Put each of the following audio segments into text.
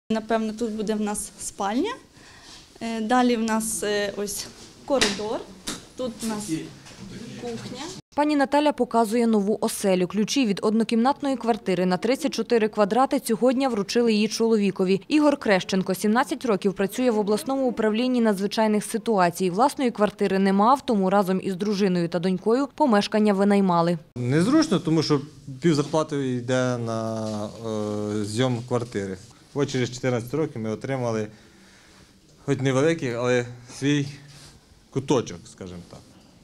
Напевно, тут буде в нас спальня, далі в нас ось коридор, тут у нас кухня. Пані Наталя показує нову оселю. Ключі від однокімнатної квартири на 34 квадрати цього дня вручили її чоловікові. Ігор Крещенко, 17 років, працює в обласному управлінні надзвичайних ситуацій. Власної квартири не мав, тому разом із дружиною та донькою помешкання винаймали. Незручно, тому що півзарплати йде на зйом квартири. Ось через 14 років ми отримали, хоч невеликий, але свій куточок, скажімо так.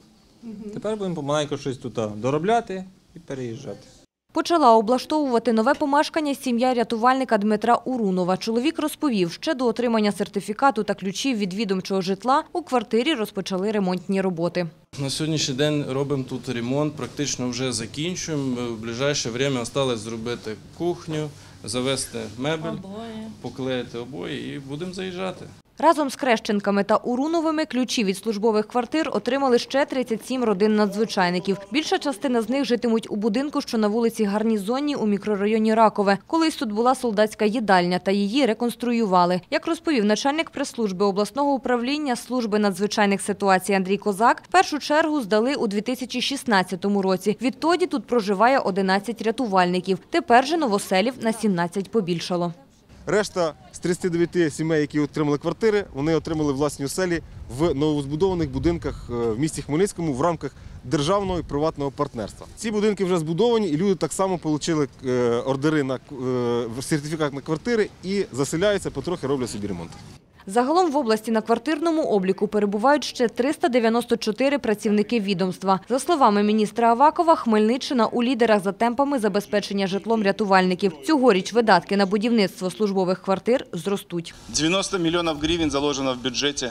Тепер будемо помаленьку щось тут доробляти і переїжджати. Почала облаштовувати нове помешкання сім'я рятувальника Дмитра Урунова. Чоловік розповів, ще до отримання сертифікату та ключів від відомчого житла у квартирі розпочали ремонтні роботи. На сьогоднішній день робимо тут ремонт, практично вже закінчуємо. В ближайше час залишилось зробити кухню, завести мебель, поклеїти обої і будемо заїжджати. Разом з Крещенками та Уруновими ключі від службових квартир отримали ще 37 родин надзвичайників. Більша частина з них житимуть у будинку, що на вулиці Гарнізонній у мікрорайоні Ракове. Колись тут була солдатська їдальня, та її реконструювали. Як розповів начальник прес-служби обласного управління служби надзвичайних ситуацій Андрій Козак, першу чергу здали у 2016 році. Відтоді тут проживає 11 рятувальників. Тепер же новоселів на 17 побільшало. Решта з 39 сімей, які отримали квартири, вони отримали власні оселі в новозбудованих будинках в місті Хмельницькому в рамках державного і приватного партнерства. Ці будинки вже збудовані, і люди так само отримали ордери на сертифікат на квартири і заселяються, потрохи роблять собі ремонт. Загалом в області на квартирному обліку перебувають ще 394 працівники відомства. За словами міністра Авакова, Хмельниччина у лідерах за темпами забезпечення житлом рятувальників. Цьогоріч видатки на будівництво службових квартир зростуть. 90 миллионов гривен заложено в бюджете,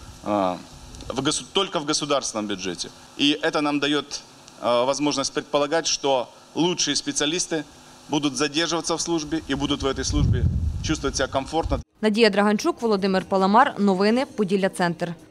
только в государственном бюджете. И это нам дает возможность предполагать, что лучшие специалисты будут задерживаться в службе и будут в этой службе чувствовать себя комфортно. Надія Драганчук, Володимир Паламар. Новини. Поділля Центр.